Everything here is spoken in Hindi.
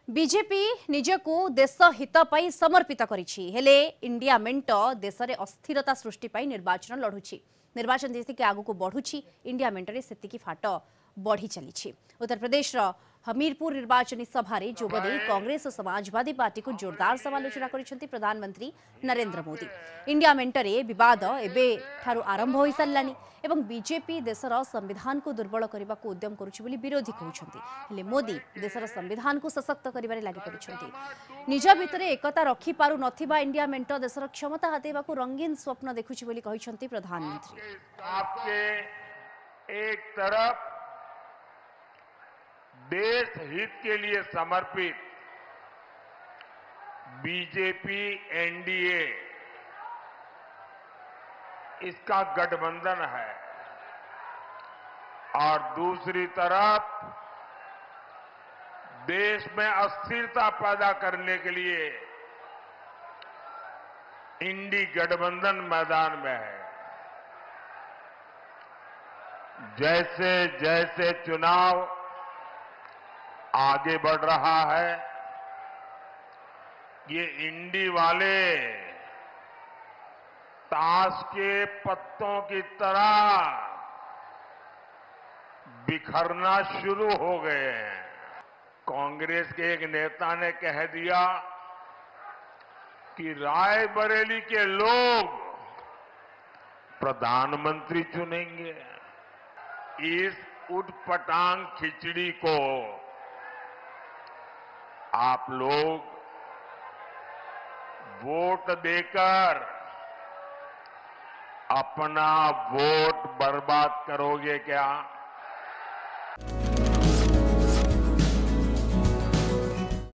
बीजेपी निजको देश हित पई समर्पित करिछि हेले इंडिया मेंट देश रे अस्थिरता सृष्टि पई निर्वाचन लढुछि। निर्वाचन जेतिके आगु बढ़ुछि इंडिया मेंट रे सेतिकी फाट बढ़ी चली। उत्तर प्रदेश हमीरपुर निर्वाचनी सभा रे जोगदे कांग्रेस और समाजवादी पार्टी को जोरदार समालोचना करिसेंती प्रधानमंत्री नरेंद्र मोदी। इंडिया मेंट रे विवाद एबे ठारू आरंभ होई सारलानी एवं बीजेपी देशर संविधान को दुर्बल करने को उद्यम करुछि बोली विरोधी कहउछंती। हेले मोदी देशर संविधान को सशक्त करिबारे लागि पड़िछंती। निज भितरे एकता रखि पारु नथिबा इंडिया मेंट देशर क्षमता हातेबाकू रंगीन स्वप्न देखुछि बोली कहिछंती प्रधानमंत्री। आपके एक तरफ देश हित के लिए समर्पित बीजेपी एनडीए इसका गठबंधन है और दूसरी तरफ देश में अस्थिरता पैदा करने के लिए इंडी गठबंधन मैदान में है। जैसे जैसे चुनाव आगे बढ़ रहा है ये इंडी वाले ताश के पत्तों की तरह बिखरना शुरू हो गए हैं। कांग्रेस के एक नेता ने कह दिया कि रायबरेली के लोग प्रधानमंत्री चुनेंगे। इस उटपटांग खिचड़ी को आप लोग वोट देकर अपना वोट बर्बाद करोगे क्या?